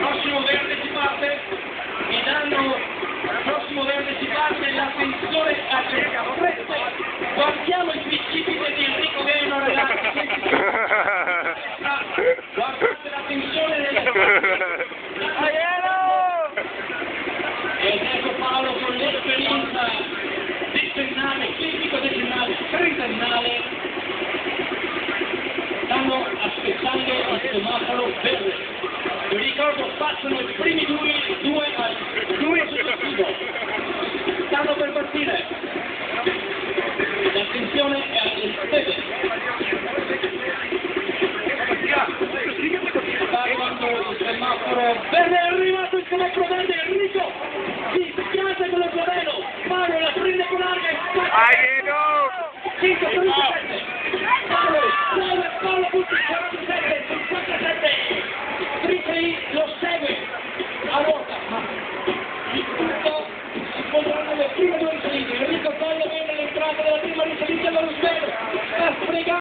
prossimo verde si parte, mi danno, prossimo verde si parte, l'attenzione a cerca, guardiamo i bicipite di Enrico Gaino, ragazzi, guardate l'attenzione ed ecco Paolo con l'esperienza decennale, clinico decennale, trentennale, stanno aspettando il semaforo verde. Vi ricordo, passano i primi due al successivo. Stanno per partire. L'attenzione è alle stelle. Sta arrivando il semaforo verde, è arrivato il semaforo verde, Enrico si spiazza con lo sloveno, Paolo la prende con larga e spazza. 5, 37, Paolo Pucci, 47, 57, Fritri lo segue, a ruota, il punto si potranno le prime due risalite, Enrico Collo vede l'entrata della prima risalita dello svelo, sta fregando.